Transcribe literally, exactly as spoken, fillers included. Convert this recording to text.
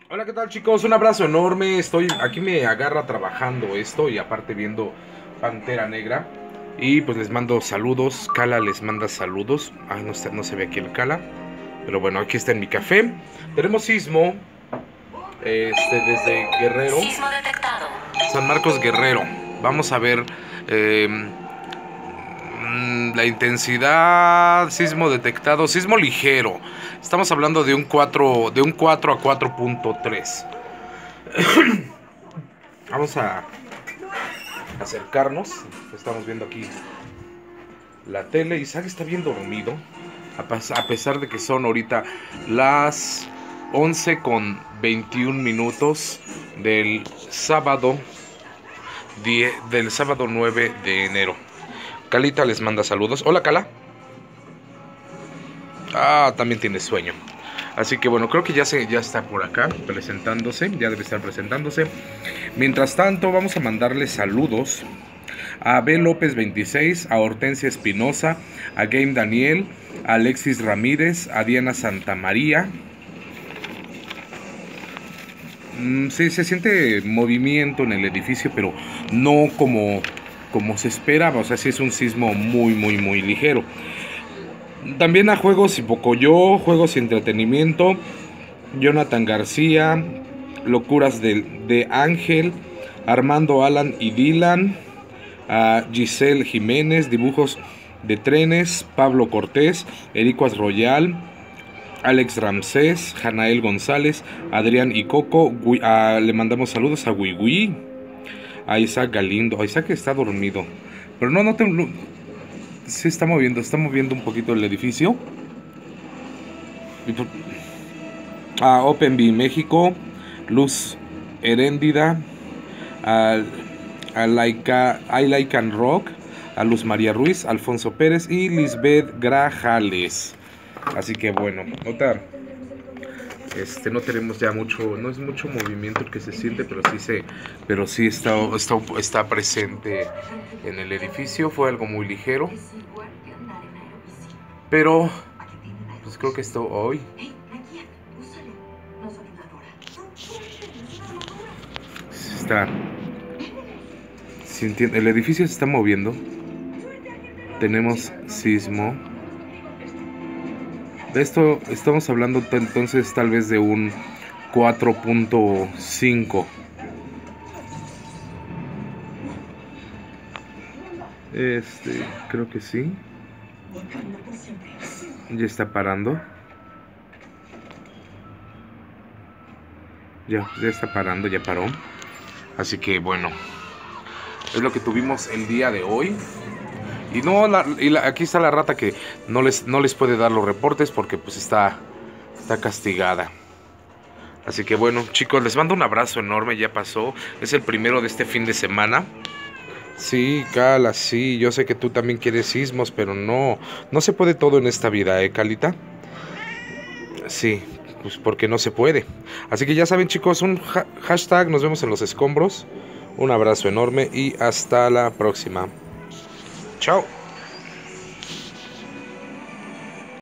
Hola, ¿qué tal, chicos? Un abrazo enorme. Estoy aquí, me agarra trabajando esto y aparte viendo Pantera Negra. Y pues les mando saludos. Cala les manda saludos. Ay, no se, no se ve aquí el Cala. Pero bueno, aquí está en mi café. Tenemos sismo este, desde Guerrero. Sismo detectado. San Marcos Guerrero. Vamos a ver eh, la intensidad. Sismo detectado. Sismo ligero. Estamos hablando de un cuatro, de un cuatro a cuatro punto tres. Vamos a acercarnos. Estamos viendo aquí la tele. Isaac está bien dormido, a pesar de que son ahorita las once con veintiún minutos del sábado diez, del sábado nueve de enero. Calita les manda saludos. Hola, Cala. Ah, también tiene sueño. Así que bueno, creo que ya, se, ya está por acá presentándose, ya debe estar presentándose. Mientras tanto, vamos a mandarle saludos a B. López veintiséis, a Hortensia Espinosa, a Game Daniel, a Alexis Ramírez, a Diana Santamaría. Mm, sí, se siente movimiento en el edificio, pero no como, como se esperaba. O sea, sí es un sismo muy, muy, muy ligero. También a Juegos y Pocoyo, Juegos y Entretenimiento, Jonathan García, Locuras de, de Ángel, Armando Alan y Dylan, a Giselle Jiménez, Dibujos de Trenes, Pablo Cortés, Ericuas Royal, Alex Ramsés, Janael González, Adrián y Coco. A, le mandamos saludos a Wiwi, a Isaac Galindo. A Isaac está dormido, pero no, no te... No, se está moviendo, está moviendo un poquito el edificio. A OpenBee México, Luz Heréndida, a, a Laika, I Like and Rock, a Luz María Ruiz, Alfonso Pérez y Lisbeth Grajales. Así que bueno, otra, este, no tenemos ya mucho, no es mucho movimiento el que se siente, pero sí se, pero sí está, está, está presente en el edificio. Fue algo muy ligero, pero pues creo que esto hoy está sintiendo, el edificio se está moviendo. Tenemos sismo. De esto estamos hablando entonces tal vez de un cuatro punto cinco. Este, creo que sí. Ya está parando. Ya, ya está parando, ya paró. Así que bueno, es lo que tuvimos el día de hoy. Y no, la, y la, aquí está la rata que no les, no les puede dar los reportes porque pues está, está castigada. Así que bueno, chicos, les mando un abrazo enorme, ya pasó. Es el primero de este fin de semana. Sí, Cala, sí, yo sé que tú también quieres sismos, pero no, no se puede todo en esta vida, ¿eh, Calita? Sí, pues porque no se puede. Así que ya saben, chicos, un ha hashtag, nos vemos en los escombros. Un abrazo enorme y hasta la próxima. Chao.